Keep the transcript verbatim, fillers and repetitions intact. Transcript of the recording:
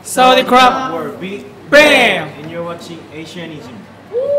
Saudi crap. We're Big Bang! and you're watching Asianism.